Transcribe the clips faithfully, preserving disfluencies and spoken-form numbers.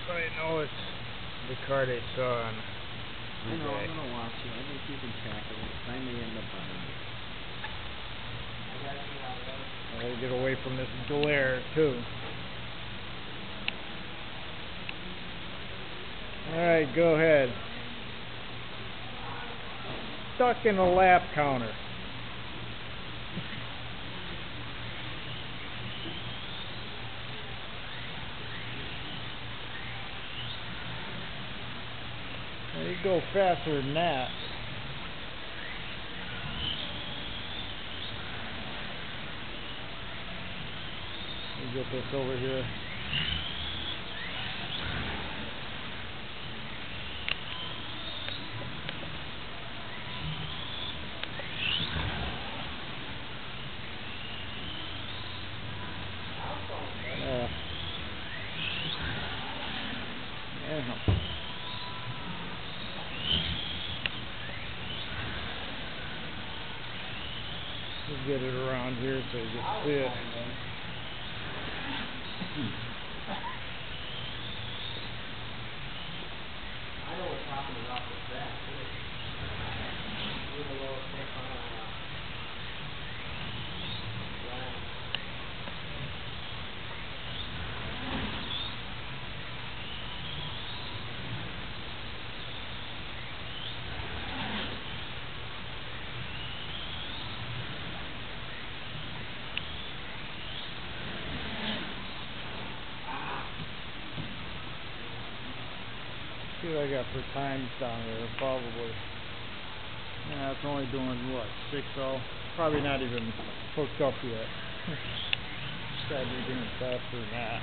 Everybody knows the car they saw on I know, I'm gonna watch it. I've been keeping track of it. I may end up buying it. I gotta get away from this glare too. Alright, go ahead. Stuck in a lap counter. Now you go faster than that. Let me get this over here. Uh, yeah. We'll get it around here so you can see it. I know what's happening off the track, too. Need a lower profile, uh, line. See what I got for times down there, probably. Yeah, it's only doing what, six oh? Probably not even hooked up yet. Gotta be doing faster than that.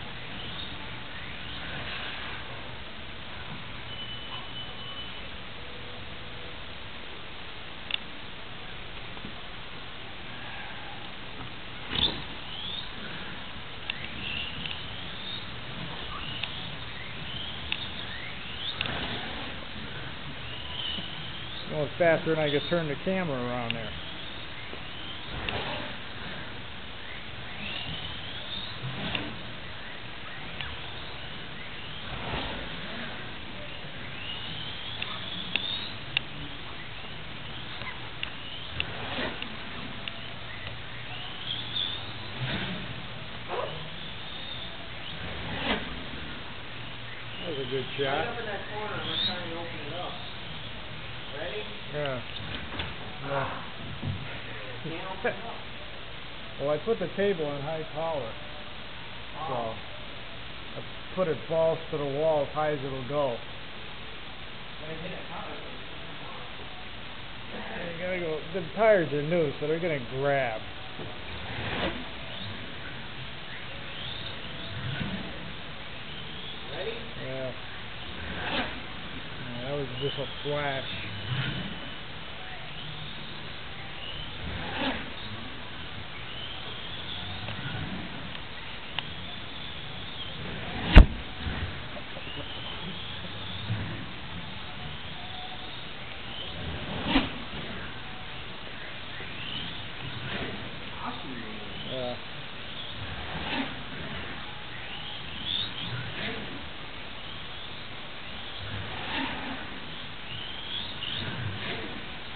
Going faster than I can turn the camera around there. That was a good shot. Right up in that corner, I'm gonna try and open it up. Ready? Yeah. Yeah. Can't open it up. Well, I put the table on high power. Oh. So I put it balls to the wall as high as it'll go. When it hit a car, it's like, Yeah, you gotta go. The tires are new, so they're gonna grab. ready? Yeah. Yeah, that was just a flash. Yeah.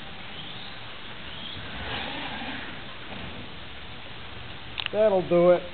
That'll do it.